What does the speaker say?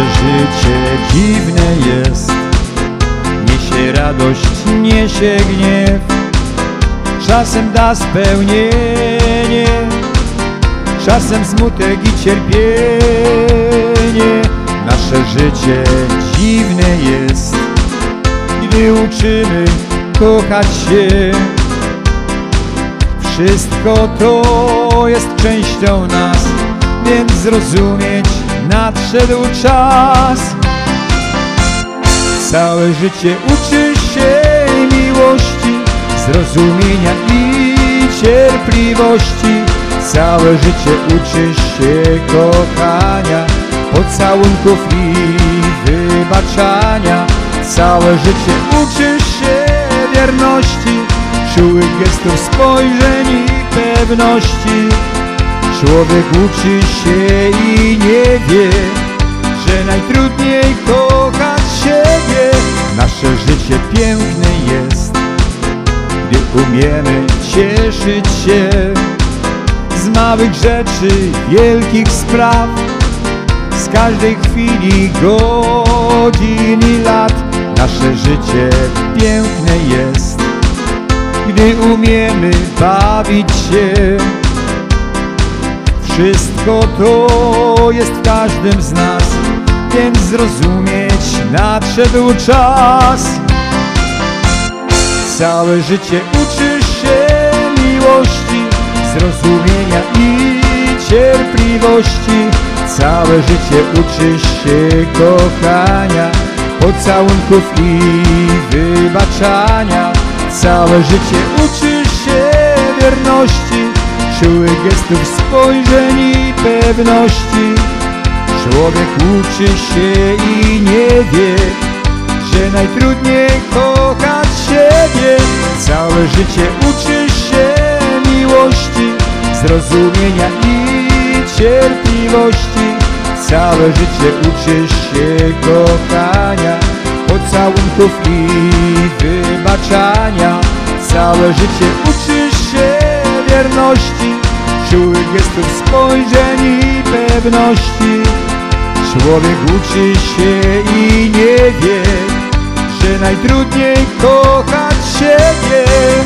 życie dziwne jest, niesie radość, niesie gniew, czasem da spełnienie, czasem smutek i cierpienie. Nasze życie dziwne jest, gdy uczymy kochać się. Wszystko to jest częścią nas, więc zrozumieć nadszedł czas. Całe życie uczy się miłości, zrozumienia i cierpliwości. Całe życie uczy się kochania, pocałunków i wybaczania. Całe życie uczy się wierności, czułych gestów, spojrzeń i pewności. Człowiek uczy się i nie wie, że najtrudniej kochać siebie. Nasze życie piękne jest, gdy umiemy cieszyć się z małych rzeczy, wielkich spraw, z każdej chwili, godzin i lat. Nasze życie piękne jest, gdy umiemy bawić się. Wszystko to jest w każdym z nas, więc zrozumieć nadszedł czas. Całe życie uczy się miłości, zrozumienia i cierpliwości. Całe życie uczy się kochania, pocałunków i wybaczania. Całe życie uczy się wierności, czułych gestów, spojrzeń i pewności. Człowiek uczy się i nie wie, że najtrudniej kochać siebie. Całe życie uczy się miłości, zrozumienia i cierpliwości. Całe życie uczy się kochania, pocałunków i wybaczania. Całe życie uczy się wierności, czułych gestów, spojrzeń i pewności. Człowiek uczy się i nie wie, że najtrudniej kochać siebie.